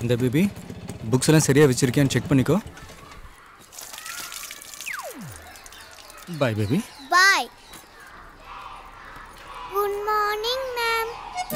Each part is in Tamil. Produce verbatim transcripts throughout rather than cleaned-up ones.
இந்த பேபி புக்ஸ் எல்லாம் சரியா வச்சிருக்கியான்னு செக் பண்ணிக்கோ. Bye baby. Bye. Good morning ma'am.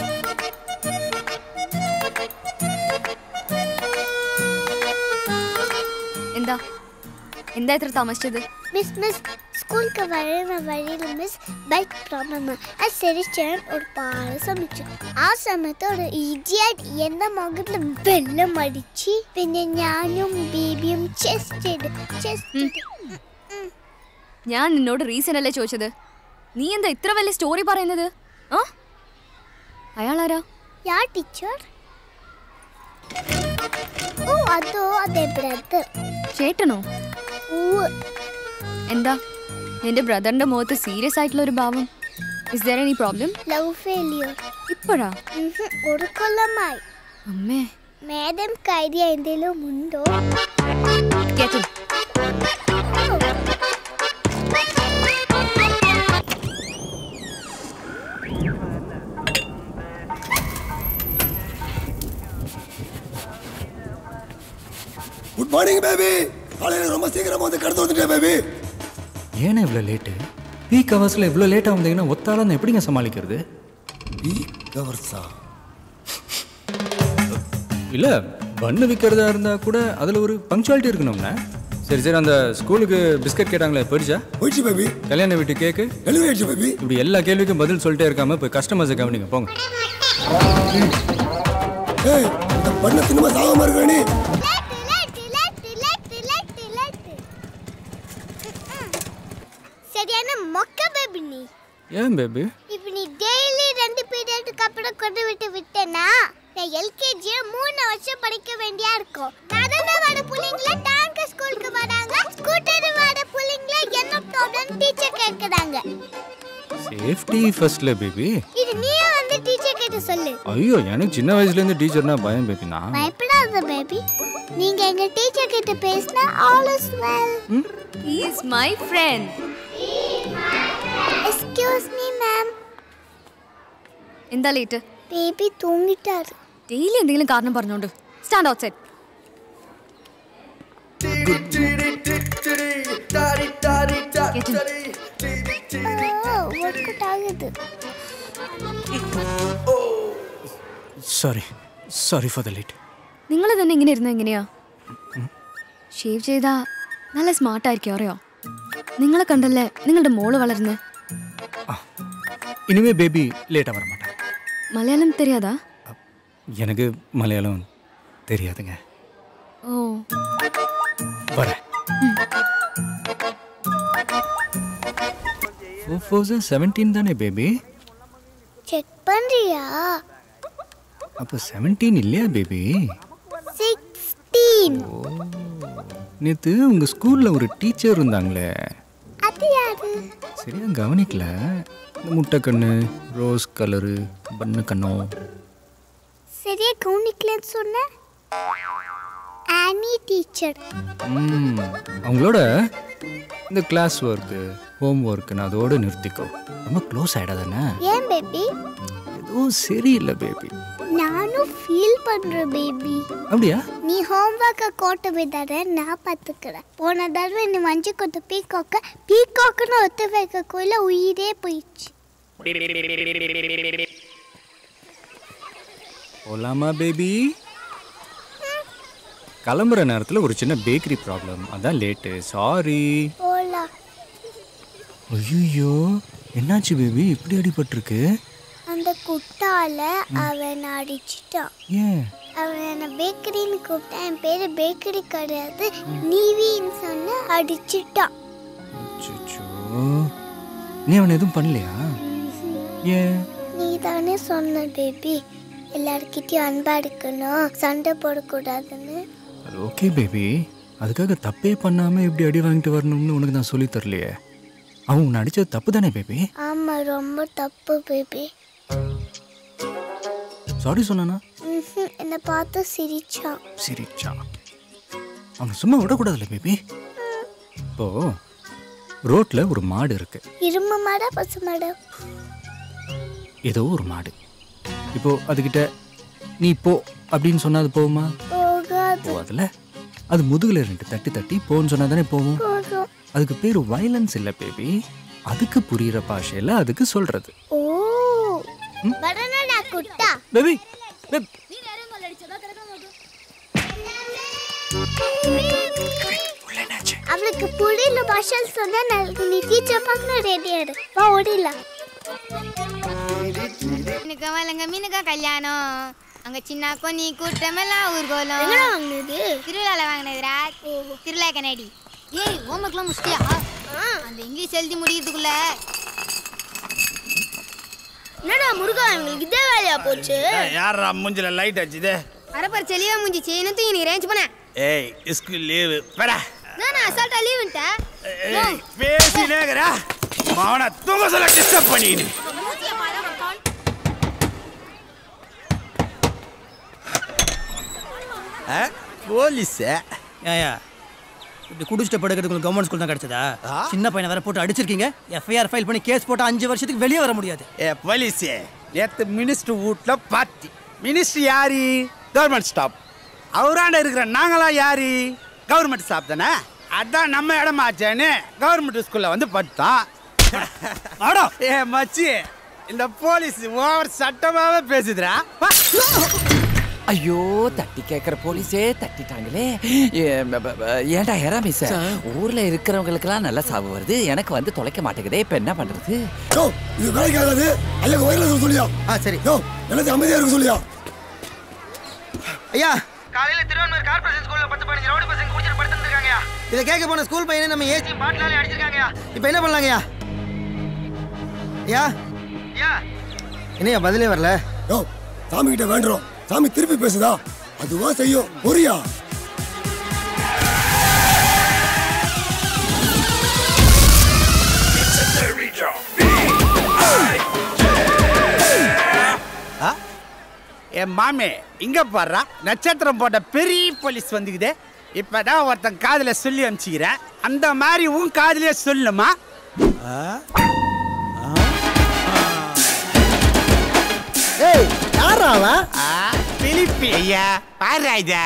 എന്താ എന്താ ഇത്ര താമസിച്ചത്? മിസ് മിസ് സ്കൂൾക്ക് വരുന്ന വഴിയിൽ മിസ് ബൈക്ക് പ്രോബ്ലം അത് ശരിച്ചാൻ ഒരുപാട് ശ്രമിച്ചു. ആ സമയത്ത് ഒരു ഇഡിയറ്റ് എന്റെ മുഖത്തിൽ വെള്ളം അടിച്ച് പിന്നെ ഞാനും ബേബിയും ചെസ്റ്റ് ചെസ്റ്റ് ഞാൻ നിന്നോട് റീസൺ അല്ലേ ചോദിച്ചത്. നീ എന്താ ഇത്ര വലിയ സ്റ്റോറി പറയുന്നത്? ആ അയാളാരാ? യാ ടീച്ചർ. ഓ അതോ അതെ ബ്രദർ. ചേട്ടനോ? എന്താ നിന്റെ ബ്രദറിന്റെ മുഖത്ത് സീരിയസ് ആയിട്ടുള്ള ഒരു ഭാവം? Is there any problem? Love failure. ഇപ്പോഴാ? ഒരു കൊല്ലമായി. അമ്മേ. മാഡം ഐഡിയ എന്തെങ്കിലും ഉണ്ടോ? കേട്ടോ குட் மார்னிங் பேபி. காலையில ரொம்ப சீக்கிரமா வந்து கடந்து வந்துட்டேன் பேபி. ஏன்னா இவ்வளோ லேட்டு? பீக் ஹவர்ஸில் இவ்வளோ லேட்டாக வந்தீங்கன்னா ஒத்தாலும் எப்படிங்க சமாளிக்கிறது? பீக் ஹவர்ஸா? இல்லை பண்ணு விற்கிறதா இருந்தால் கூட அதில் ஒரு பங்க்சுவாலிட்டி இருக்கணும்ண்ணே. சரி சரி அந்த ஸ்கூலுக்கு பிஸ்கட் கேட்டாங்களே போயிடுச்சா? போயிடுச்சு பேபி. கல்யாண வீட்டு கேக்கு டெலிவரி ஆயிடுச்சு பேபி. இப்படி எல்லா கேள்விக்கும் பதில் சொல்லிட்டே இருக்காம போய் கஸ்டமர்ஸை கவனிங்க போங்க. ஏய் இந்த பண்ண சினிமா சாகாம இருக்கணே. சரியான மொக்க பேபி நீ. ஏன் பேபி? இப்போ நீ டெய்லி ரெண்டு பீரியடுக்கு அப்புறம் கொண்டு விட்டு விட்டேனா நான் எல்கேஜி மூணு வருஷம் படிக்க வேண்டியா இருக்கும். நடன வர புள்ளைங்கள டாங்க ஸ்கூலுக்கு வராங்க. ஸ்கூட்டர் வர புள்ளைங்கள என்ன ப்ராப்ளம் டீச்சர் கேக்குறாங்க. சேஃப்டி ஃபர்ஸ்ட்ல பேபி. இது நீயே வந்து டீச்சர் கிட்ட சொல்லு. ஐயோ எனக்கு சின்ன வயசுல இருந்து டீச்சர்னா பயம் பேபி. நான் பயப்படாத பேபி. நீங்க எங்க டீச்சர் கிட்ட பேசினா all is well. He is my friend. Excuse me ma'am. എന്താ ലേറ്റ്? ബേബി തൂങ്ങിട്ടാரு. ഡെയിലി എന്തെങ്കിലും കാരണം പറഞ്ഞോണ്ട്. Stand outside. Sorry sorry for the late. നിങ്ങൾ തന്നെ ഇങ്ങനെ ഇരുന്ന എങ്ങനെയാ? ഷേവ് ചെയ്താ നല്ല സ്മാർട്ടായിരിക്കും അറിയോ? നിങ്ങളെ കണ്ടല്ലേ നിങ്ങളുടെ മോള് വളരുന്നത്. இனிமே பேபி லேட்டாக வர மாட்டேன். மலையாளம் தெரியாதா? எனக்கு மலையாளம் தெரியாதுங்க. ஓ வரேன். twenty seventeen தானே பேபி? செக் பண்றியா? அப்போ seventeen இல்லையா பேபி? sixteen. நேத்து உங்க ஸ்கூல்ல ஒரு டீச்சர் இருந்தாங்களே, அது யாரு? சரியா கவனிக்கல. முட்டை கண்ணு, ரோஸ் கலரு, பண்ணு கண்ணோ. சரியா கவனிக்கலன்னு சொன்ன. Annie teacher. ம் அவங்களோட இந்த கிளாஸ் ஒர்க்கு ஹோம் ஒர்க்குன்னு அதோடு நிறுத்திக்கோ. ரொம்ப க்ளோஸ் ஆகிடாதானே? ஏன் பேபி? எதுவும் சரியில்லை பேபி. நானும் ஃபீல் பண்ணுறேன் பேபி. அப்படியா? நீ ஹோம்ஒர்க்கை கோட்டை விடாத, நான் பார்த்துக்கிறேன். போன தடவை நீ மஞ்சு கொத்து பீக்காக்க பீக்காக்குன்னு ஒத்து வைக்கக்குள்ள உயிரே போயிடுச்சு. போலாமா பேபி? கிளம்புற நேரத்தில் ஒரு சின்ன பேக்கரி ப்ராப்ளம், அதான் லேட்டு. சாரி. போலாம். ஐயோ என்னாச்சு பேபி, இப்படி அடிபட்டிருக்கு? அந்த குட்டால அவன் அடிச்சிட்டான். ஏன்? அவன் என்ன பேக்கரின்னு கூப்பிட்டான். என் பேரு பேக்கரி கிடையாது, நீவின்னு சொன்ன அடிச்சிட்டான். நீ அவனை எதுவும் பண்ணலையா? ஏன்? நீ தானே சொன்ன பேபி எல்லார்கிட்டயும் அன்பா இருக்கணும், சண்டை போடக்கூடாதுன்னு. அது ஓகே பேபி, அதுக்காக தப்பே பண்ணாம இப்படி அடி வாங்கிட்டு வரணும்னு உனக்கு நான் சொல்லி தரலையே. அவன் உன்னை அடிச்சது தப்பு தானே பேபி? ஆமா ரொம்ப தப்பு பேபி. சாரி சொன்னானா? என்னை பார்த்து சிரிச்சான். சிரிச்சான்? அவனை சும்மா விடக்கூடாதுல்ல பேபி. இப்போ ரோட்ல ஒரு மாடு இருக்கு. இரும்பு மாடா பசு மாடா? ஏதோ ஒரு மாடு. இப்போ அதுகிட்ட நீ போ அப்படின்னு சொன்னா அது போகுமா? ஓ போகாதுல்ல. அது முதுகுல ரெண்டு தட்டி தட்டி போன்னு சொன்னா தானே போகும். அதுக்கு பேரு வயலன்ஸ் இல்ல பேபி. அதுக்கு புரியுற பாஷையில அதுக்கு சொல்றது. ஓ பரனடா குட்டா பேபி நீ நேரம் கோல் அடிச்சதா கரெக்ட்டா அவளுக்கு புரியல பாஷை சொன்னா நான் நீ டீச்சர் பார்க்க ரெடி ஆடு வா ஓடிலாம். எனக்கு வலங்க மீனுக்கா கல்யாணம் அங்க சின்ன கொனி கூட்டமெல்லாம் ஊர்கோலம். எங்கடா வாங்குனது? திருவிழால வாங்குனதுடா. திருவிழா கண்ணாடி. ஏய் ஹோம்வொர்க்லாம் முடிச்சிட்டியா? அந்த இங்கிலீஷ் எழுதி முடிக்கிறதுக்குள்ள என்னடா முருகா உங்களுக்கு இதே வேலையா போச்சு? யாரா மூஞ்சில லைட் அடிச்சது? அரப்பர் செலியா மூஞ்சி சேனத்து இன்னைக்கு ரேஞ்ச் பண்ண. ஏய் ஸ்கூல் லீவ் படா. நான் அசால்ட்டா லீவ்ன்ட்ட. ஏய் பேசினேங்கடா. மாவன தூங்க சொல்ல டிஸ்டர்ப் பண்ணிடு. ஆ போலீஸ் ஏயா இப்படி குடிச்சிட்டு படுக்கிறதுக்கு கவர்மெண்ட் ஸ்கூல் தான் கிடைச்சதா? சின்ன பையனை வேற போட்டு அடிச்சிருக்கீங்க. எஃப்ஐஆர் ஃபைல் பண்ணி கேஸ் போட்டு அஞ்சு வருஷத்துக்கு வெளியே வர முடியாது. ஏ போலீஸ் நேத்து மினிஸ்டர் வீட்ல பார்ட்டி. மினிஸ்டர் யாரு? Government staff. அவராண்ட இருக்கிற நாங்களா யாரு? கவர்மெண்ட் ஸ்டாப் தானே. அதான் நம்ம இடமாச்சேன்னு கவர்மெண்ட் ஸ்கூல்ல வந்து படுத்தோம். ஏ மச்சி இந்த போலீஸ் ஓவர் சட்டமாவே பேசுதுடா. ஐயோ தட்டி கேட்குற போலீஸே தட்டிட்டாங்களே. ஏன்டா ஹெராமி சார், ஊர்ல இருக்கிறவங்களுக்கெல்லாம் நல்ல சாவு வருது, எனக்கு வந்து தொலைக்க மாட்டேங்குதே. இப்ப என்ன பண்றது? இது வேலைக்கு ஆகாது. ஐயா வயலில் சொல்லியா? ஆ சரி. எல்லாத்தையும் அமைதியா இருக்க சொல்லியா? ஐயா காலையில திருவண்ணூர் கார்ப்பரேஷன் ஸ்கூல்ல பத்து பதினஞ்சு ரவுடி பசங்க குடிச்சிட்டு படுத்துருக்காங்கயா. இதை கேட்க போன ஸ்கூல் பையனை நம்ம ஏசி பாட்டிலாலே அடிச்சிருக்காங்கயா. இப்போ என்ன பண்ணலாங்கய்யா? ஐயா ஐயா என்னையா பதிலே வரல? யோ சாமி கிட்ட வேண்டுறோம். சாமி திருப்பி பேசுதா? அதுவா செய்யும். பொரியா என் மாமே இங்க பாடுறா நட்சத்திரம் போட்ட பெரிய போலீஸ் வந்துக்குது. இப்பதான் ஒருத்தன் காதுல சொல்லி அனுப்பிச்சுக்கிறேன். அந்த மாதிரி உன் காதுலயே சொல்லுமா? ஏய் யாரா அவன்? பிலிப்பி ஐயா பாராஜா.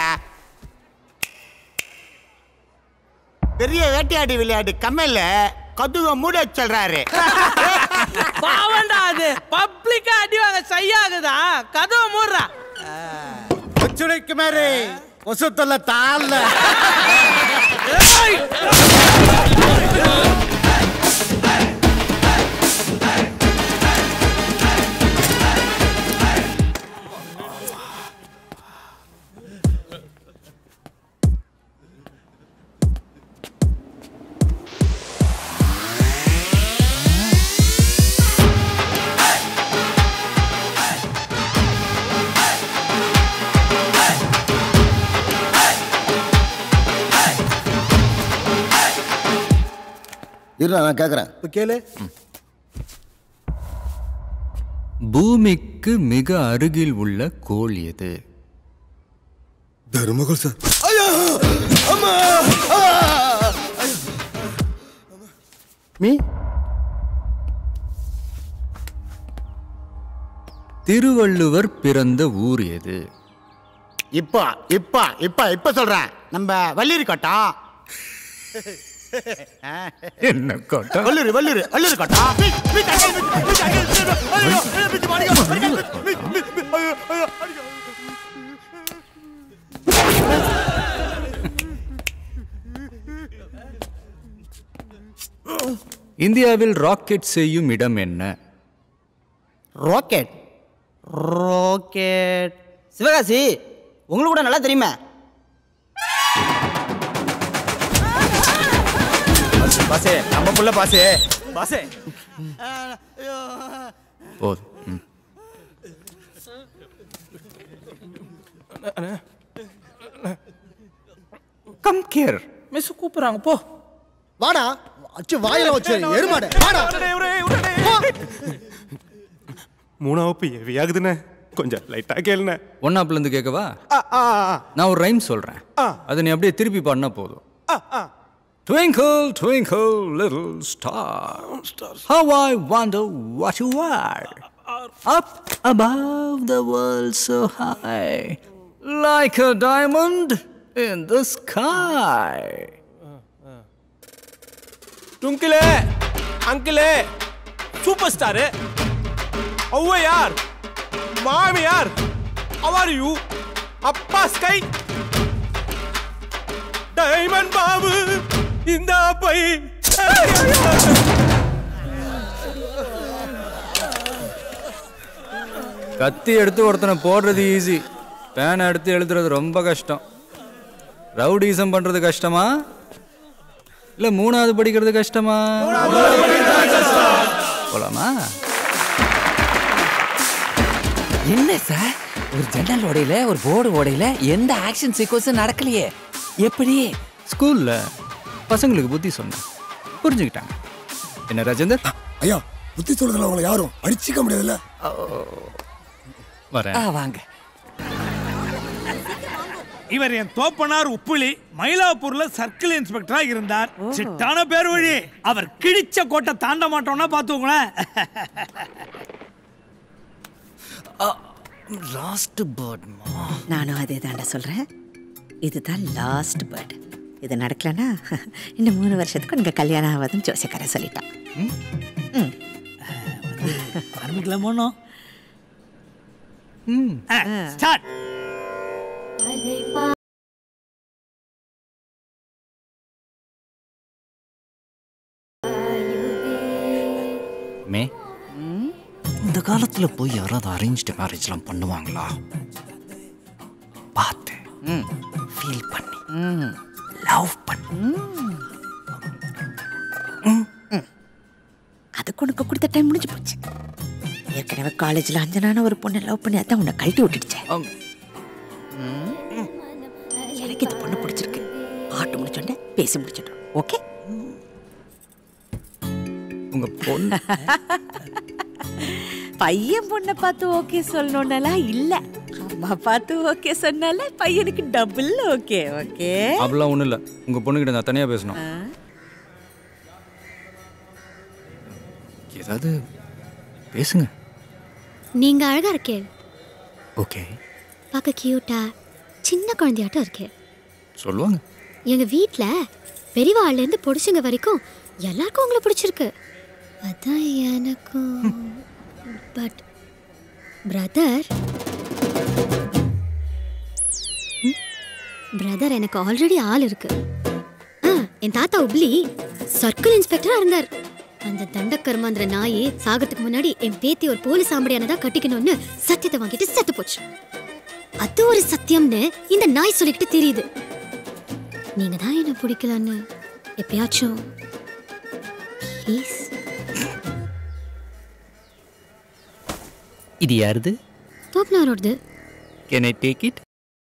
பெரிய வேட்டையாடி விளையாட்டு கம்மல்ல கதுவ மூட சொல்றாரு. பாவண்டா அது பப்ளிக்கா அடி வாங்க சையாகுதா? கதவு மூடுறா. உச்சுடைக்கு மேரே ஒசு தொல்ல தாழ்ல. இருடா நான் கேட்குறேன். இப்போ கேளு. பூமிக்கு மிக அருகில் உள்ள கோள் எது? Thermocol sir. ஐயா அம்மா மீ திருவள்ளுவர் பிறந்த ஊர் எது? இப்ப இப்ப இப்ப இப்ப சொல்றேன். நம்ம வள்ளிரி கோட்டம். என்ன கோட்டம்? வள்ளூர் வள்ளூர் வள்ளூர் கோட்டம். இந்தியாவில் ராக்கெட் செய்யும் இடம் என்ன? ராக்கெட் ராக்கெட் சிவகாசி உங்களுக்கு கூட நல்லா தெரியுமா? பாசே நம்ம புள்ள பாசே பாசே. போதும். Come care. மிஸ் கூப்பிடுறாங்க போ. வாடா அச்சு வாயில வச்சு எருமாடு வாடா. மூணாவது ஹெவி ஆகுதுண்ணே, கொஞ்சம் லைட்டா கேளுண்ணே. ஒன்னாப்ல இருந்து கேட்கவா? நான் ஒரு ரைம் சொல்றேன், அதை நீ அப்படியே திருப்பி பண்ணா போதும். Twinkle, twinkle, little star, how I wonder what you are. Up above the world so high, like a diamond in the sky. Tunkile, uncle, superstar. How are you? Mom, yaar. How are you? Appa sky. Diamond Babu in the pie. கத்தி எடுத்து ஒருத்தனை போடுறது ஈஸி, பேனை எடுத்து எழுதுறது ரொம்ப கஷ்டம். ரவுடிசம் பண்றது கஷ்டமா இல்ல மூணாவது படிக்கிறது கஷ்டமா? போலாமா? என்ன சார், ஒரு ஜன்னல் ஓடையில ஒரு போர்டு ஓடையில எந்த ஆக்ஷன் சீக்வன்ஸும் நடக்கலையே, எப்படி? ஸ்கூல்ல பசங்களுக்கு புத்தி சொன்னேன், புரிஞ்சுக்கிட்டாங்க. என்ன ராஜேந்தர்? ஐயா, புத்தி சொல்றதுல அவங்களை யாரும் அடிச்சுக்க முடியாதுல்ல. வரேன். வாங்க. இவர் என் தோப்பனார் உப்புளி, மயிலாப்பூர்ல சர்க்கிள் இன்ஸ்பெக்டரா இருந்தார். சிட்டான பேர் வழி. அவர் கிழிச்ச கோட்டை தாண்ட மாட்டோம்னா பாத்துங்களேன். Last bird. நானும் அதே தாண்ட சொல்றேன். இதுதான் லாஸ்ட் பேர்ட். இது நடக்கலன்னா இன்னும் மூணு வருஷத்துக்கு உனக்கு கல்யாணம் ஆகாதுன்னு ஜோசியக்காரன் சொல்லிட்டான். ஆரம்பிக்கலாமோ? ஸ்டார்ட். மே, இந்த காலத்துல போய் யாராவது அரேஞ்ச்டு மேரேஜ்லாம் பண்ணுவாங்களா? பார்த்து ஃபீல் பண்ணி லவ் பண்ணி அதுக்கு உனக்கு கொடுத்த டைம் முடிஞ்சு போச்சு. ஏற்கனவே காலேஜ்ல அஞ்சனான ஒரு பொண்ணை லவ் பண்ணி அதான் உன்னை கழட்டி விட்டுடுச்சேன். எனக்கு இந்த பொண்ணு பிடிச்சிருக்கு. பாட்டு முடிச்சோன்னே பேசி முடிச்சிட்டோம். ஓகே? உங்க பொண்ணு பையன் பொண்ணை பார்த்து ஓகே சொல்லணும்னாலாம் இல்ல, அம்மா பார்த்து ஓகே சொன்னால பையனுக்கு டபுள் ஓகே. ஓகே, அப்படிலாம் ஒண்ணும் இல்ல. உங்க பொண்ணுகிட்ட நான் தனியா பேசணும். ஏதாவது பேசுங்க. நீங்க அழகா இருக்கே. ஓகே. பார்க்க கியூட்டா சின்ன குழந்தையாட்டம் இருக்கே. சொல்லுவாங்க. எங்க வீட்ல பெரியவாள்ல இருந்து பொடிச்சுங்க வரைக்கும் எல்லாருக்கும் உங்களை பிடிச்சிருக்கு. அதான் எனக்கும். பட் பிரதர் பிரதர் எனக்கு ஆல்ரெடி ஆள் இருக்கு. என் தாத்தா உப்ளி சர்க்கிள் இன்ஸ்பெக்டரா இருந்தார். அந்த தண்டக்கர்மாந்திர நாயே சாகிறதுக்கு முன்னாடி என் பேத்தி ஒரு போலீஸ் ஆம்படியானதான் கட்டிக்கணும்னு சத்தியத்தை வாங்கிட்டு செத்து போச்சு. அது ஒரு சத்தியம்னு இந்த நாய் சொல்லிக்கிட்டு தெரியுது. நீங்க தான் என்ன பிடிக்கலன்னு எப்பயாச்சும் ப்ளீஸ். இது யாருது? தோப்னாரோடது. Can I take it?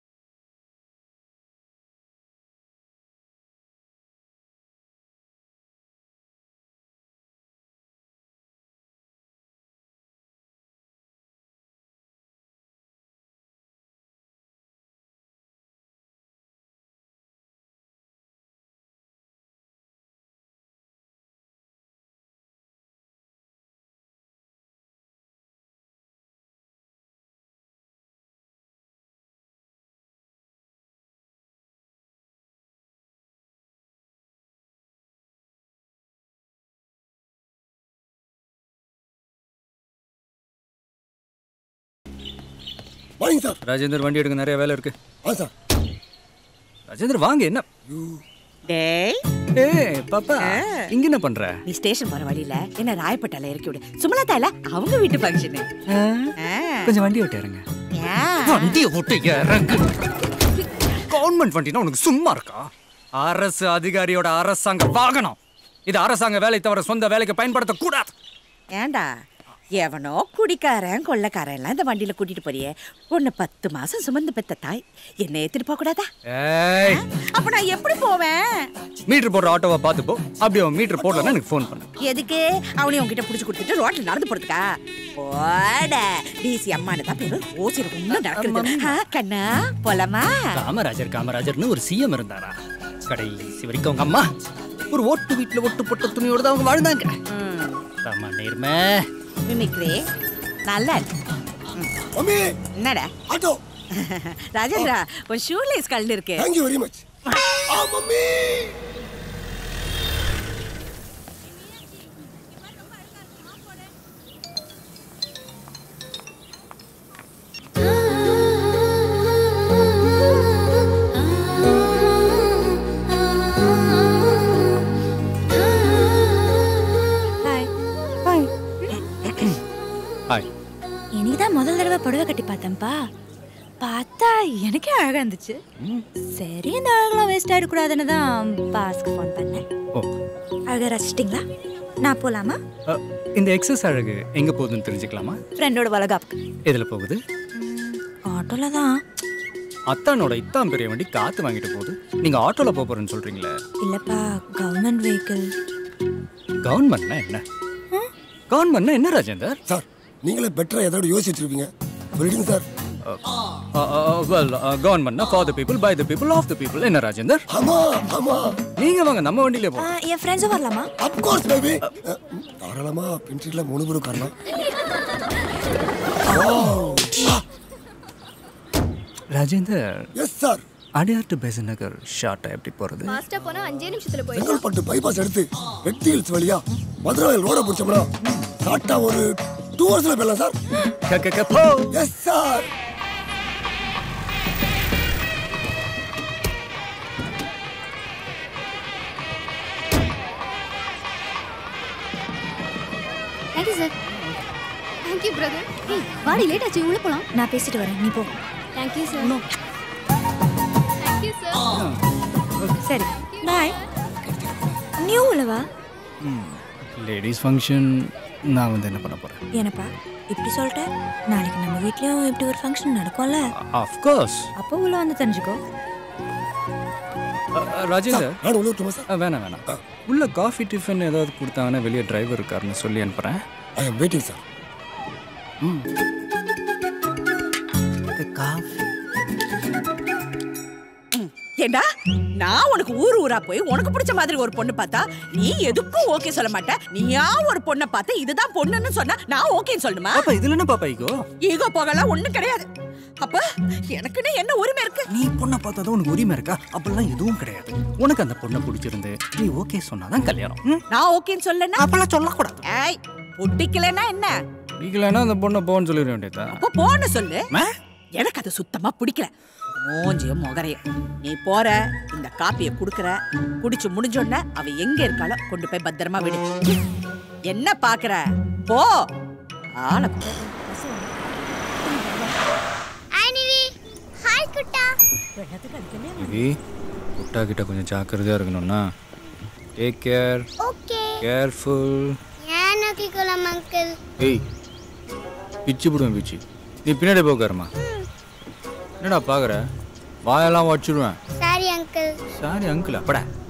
Morning sir. Rajendar வண்டி எடுக்க, நிறைய வேலை இருக்கு. ஆ சார். ராஜேந்தர் வாங்க. என்ன டேய், ஏய் பாப்பா, இங்க என்ன பண்ற? நீ ஸ்டேஷன் போற வழியில என்ன ராயப்பட்டால இறக்கி விடு. சுமலதா இல்ல அவங்க வீட்டு ஃபங்க்ஷன். கொஞ்சம் வண்டி ஓட்ட இறங்க. வண்டி ஓட்ட இறங்க. கவர்மெண்ட் வண்டினா உனக்கு சும்மா இருக்கா? அரசு அதிகாரியோட அரசாங்க வாகனம் இது. அரசாங்க வேலை தவிர சொந்த வேலைக்கு பயன்படுத்த கூடாது. ஏண்டா எவனோ குடிக்காரன் கொள்ளக்காரன் எல்லாம் இந்த வண்டியில கூட்டிட்டு போறியே, உன்னை பத்து மாசம் சுமந்து பெத்த தாய் என்ன ஏத்திட்டு போக கூடாதா? அப்ப நான் எப்படி போவேன்? மீட்டர் போடுற ஆட்டோவை பார்த்து போ. அப்படியே மீட்டர் போடலன்னா எனக்கு ஃபோன் பண்ணு. எதுக்கு? அவனையும் உங்ககிட்ட புடிச்சு கொடுத்துட்டு ரோட்ல நடந்து போறதுக்கா? போட டிசி அம்மானு தான் பேரு. ஓசிர ஒண்ணு நடக்குது. கண்ணா போலாமா? காமராஜர் காமராஜர்னு ஒரு சிஎம் இருந்தாரா? கடைசி வரைக்கும் அவங்க அம்மா ஒரு ஓட்டு வீட்டுல ஒட்டு போட்ட துணியோட தான் அவங்க வாழ்ந்தாங்க. ஆமா நேர்மை மிமிக்ரி நல்லா இருக்கு. மம்மி என்னடா ஆட்டோ ராஜேந்திரா ஒரு ஷூலேஸ் கழண்டு இருக்கு. Thank you very much. ஆ மம்மி. எனக்கு தான் முதல் தடவை புடவை கட்டி பார்த்தேன்ப்பா. பார்த்தா எனக்கே அழகா இருந்துச்சு. சரி இந்த அழகெல்லாம் வேஸ்ட் ஆயிடக்கூடாதுன்னு தான் பாஸ்க்கு ஃபோன் பண்ணேன். அழகா ரசிச்சிட்டிங்களா? நான் போலாமா? இந்த எக்ஸஸ் அழகு எங்க போகுதுன்னு தெரிஞ்சுக்கலாமா? ஃப்ரெண்டோட வளகாப்புக்கு. எதுல போகுது? ஆட்டோல தான். அத்தானோட இத்தான் பெரிய வண்டி காத்து வாங்கிட்டு போகுது. நீங்க ஆட்டோல போக போறேன்னு சொல்றீங்களே? இல்லப்பா, கவர்மெண்ட் வெஹிக்கிள். கவர்மெண்ட்னா என்ன? கவர்மெண்ட்னா என்ன ராஜேந்தர்? சார் நீங்களே பெட்டரா ஏதாவது யோசிச்சுட்டு இருப்பீங்க. சொல்லிடுங்க சார். வெல் கவர்மெண்ட்னா for the people by the people of the people. என்ன ராஜேந்தர்? ஆமா ஆமா. நீங்க வாங்க நம்ம வண்டியிலே போலாம். என் ஃப்ரெண்ட்ஸும் வரலாமா? Of course baby. தாராளமா பின்ட்ரில மூணு பேரும் காரணம். Rajendar. Yes sir. Adyar to Besant Nagar ஷார்ட்டா எப்படி போறது? ஃபாஸ்டா போனா அஞ்சே நிமிஷத்துல போயிடலாம். செங்கல்பட்டு பைபாஸ் எடுத்து வெட்டி ஹில்ஸ் வழியா மதுரை ரோட பிடிச்சோம்னா ஷார்ட்டா ஒரு டூ ஹவர்ஸ்ல போயிடலாம் சார். க க க போ. Yes sir. Thank you sir. Thank you brother. Hey, வாடி லேட் ஆச்சு, உள்ள போலாம். நான் பேசிட்டு வரேன், நீ போ. Thank you sir. No. Thank you sir. சரி பாய். நியூ உள்ளவா? லேடிஸ் ஃபங்க்ஷன் நான் வந்து என்ன பண்ண போறேன்? என்னப்பா இப்படி சொல்லிட்ட? நாளைக்கு நம்ம வீட்லயும் இப்படி ஒரு ஃபங்க்ஷன் நடக்கும்ல? Of course. அப்போ உள்ள வந்து தெரிஞ்சுக்கோ. ராஜேந்தர் நான் உள்ள வரட்டுமா சார்? வேணாம் வேணாம். உள்ள காஃபி டிஃபன் ஏதாவது கொடுத்தாங்கன்னா வெளியே டிரைவர் இருக்காருன்னு சொல்லி அனுப்புறேன். I am waiting sir. ம். காஃபி. ஏண்டா நான் உனக்கு ஊர் ஊரா போய் உனக்கு பிடிச்ச மாதிரி ஒரு பொண்ணு பார்த்தா நீ எதுக்கும் ஓகே சொல்ல மாட்ட. நீயா ஒரு பொண்ணை பார்த்து இதுதான் பொண்ணுன்னு சொன்னா நான் ஓகேன்னு சொல்லணுமா? பாப்பா இதுல என்ன பாப்பா ஈகோ? ஈகோ போகலாம் ஒண்ணும் கிடையாது. அப்ப எனக்குன்னு என்ன உரிமை இருக்கு? நீ பொண்ணை பார்த்தா உனக்கு உரிமை இருக்கா? அப்பெல்லாம் எதுவும் கிடையாது. உனக்கு அந்த பொண்ணை பிடிச்சிருந்து நீ ஓகே சொன்னாதான் கல்யாணம். நான் ஓகேன்னு சொல்லனா அப்பெல்லாம் சொல்லக்கூடாது. ஏய் பிடிக்கலன்னா என்ன? பிடிக்கலன்னா அந்த பொண்ணை போன்னு சொல்லிட வேண்டியதா? அப்போ போன்னு சொல்லு. எனக்கு அது சுத்தமா பிடிக்கல. மூஞ்சியும் முகரையும் நீ போற இந்த காப்பியை குடுக்கற, குடிச்சு முடிஞ்சோடனே அவ எங்க இருக்காளோ கொண்டு போய் பத்திரமா விடு. என்ன பாக்குற? போ. ஆள அனிவி ஹாய் குட்டா. நிவி குட்டா கிட்ட கொஞ்சம் ஜாக்கிரதையா இருக்கணும்னா டேக் கேர். ஓகே. கேர்ஃபுல். ஏனக்கி கோலம் அங்கிள். ஏய் பிச்சு புடுவேன் பிச்சு. நீ பின்னாடி போகாரமா? என்னடா பாக்குற? வாயெல்லாம் வச்சிடுவேன். Sorry uncle. Sorry uncle அப்படா.